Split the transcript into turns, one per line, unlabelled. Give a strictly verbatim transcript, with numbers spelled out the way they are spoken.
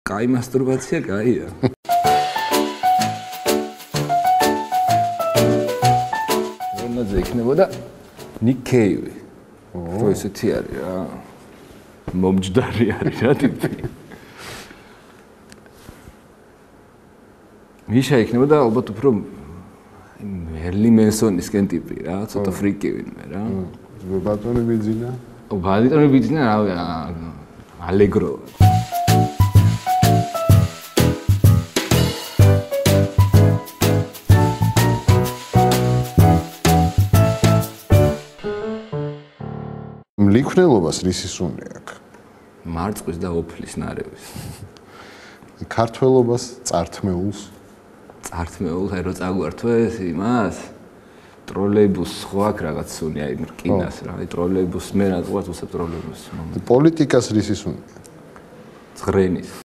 კაი მასტურბაცია, კაია. რონაძე იქნებოდა ნიკეივი. ხო, ესეთი არის რა. მომჯდარი არის რა ტიპი. მიშა იქნებოდა ალბათ უფრო მერლი მენსონისკენ ტიპი რა, ცოტა ფრიკი ვინმე რა.
ბატონი ბიძინა?
ო, ბატონი ბიძინა რა, ალეგრო.
მლიქვნელობას რის ისუნი აქვს?
მარწყვის და ოფლის ნარევის.
ქართველობას წართმეულს?
წართმეულს აი რო წაგვართვეს იმას? ტროლეიბუსს ხო აქვს რაღაც სუნი, აი რკინას რა, აი ტროლეიბუსს მე რა ვარ უსა ტროლეიბუსს.
პოლიტიკას რის ისუნი?
ზღრენის.